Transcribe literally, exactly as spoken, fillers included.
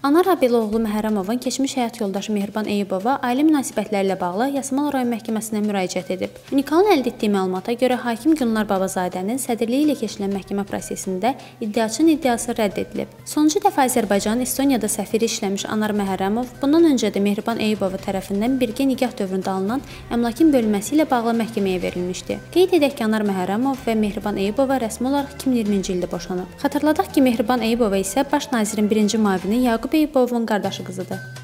Anar Abiloğlu Məhərrəmovun keçmiş həyat yoldaşı Mehriban Eyübova ailə münasibətləri ilə bağlı Yasamal rayon məhkəməsinə müraciət edib. Unikalın əldə etdiyi məlumata görə hakim Gülnar Babazadənin sədrliyi ilə keçirilən məhkəmə prosesində iddiaçının iddiası rədd edilib. Sonuncu dəfə Azərbaycanın Estoniyada səfiri işləmiş Anar Məhərrəmov bundan öncə də Mehriban Eyübova tərəfindən birgə nikah dövründə alınan əmlakın bölünməsi ilə bağlı məhkəməyə verilmişdi. Qeyd edək ki, Anar Məhərrəmov və Mehriban Eyübova rəsmi olaraq iki min iyirminci ildə boşanıb. Xatırladaq ki, Mehriban Eyübova isə baş nazirin birinci müavini Yaqub Eyübovun qardaşı qızıdır.